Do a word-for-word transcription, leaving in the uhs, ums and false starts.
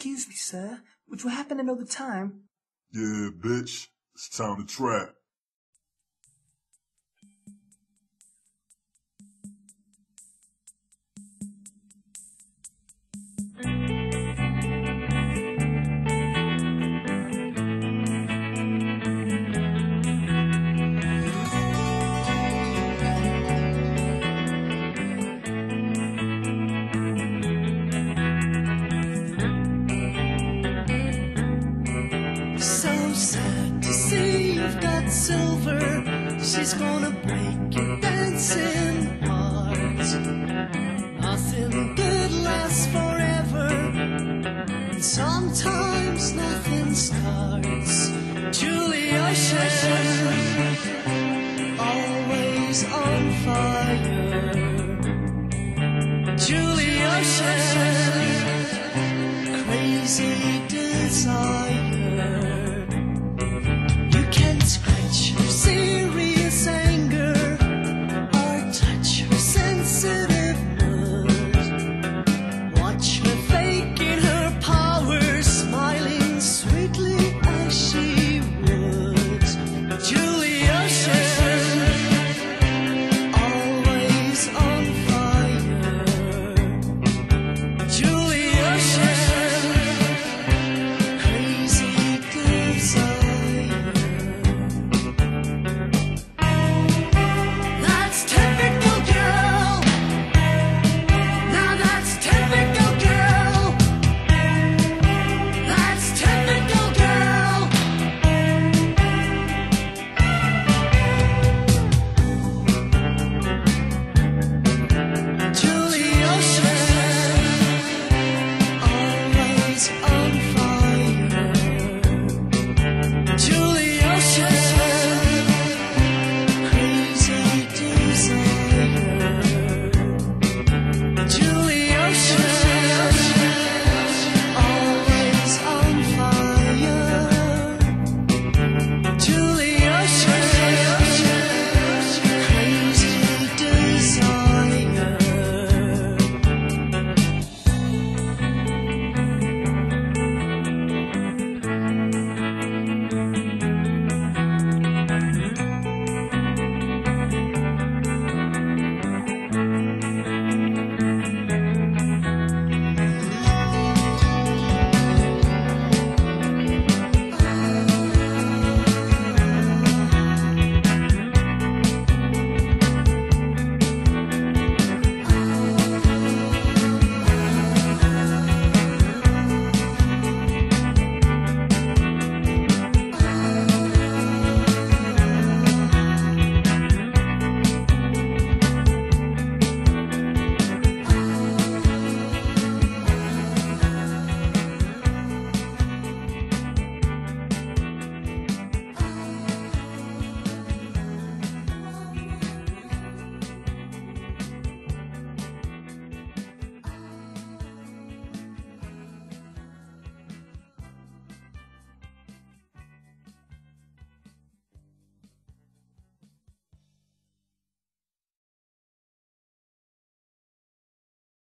Excuse me, sir. Would you happen to know the time? Yeah, bitch. It's time to trap. So sad to see you've got silver. She's gonna break your dancing heart. Nothing good lasts forever, and sometimes nothing starts. Julie Ocean, always on fire. Julie Ocean, crazy desire. You can't scratch her serious anger or touch her sensitive mood. Watch her faking her power, smiling sweetly as she would. Julie Ocean, always on fire. Julie Ocean, crazy desire. That's typical girl. Now that's typical girl. That's typical girl. Julie Ocean, always on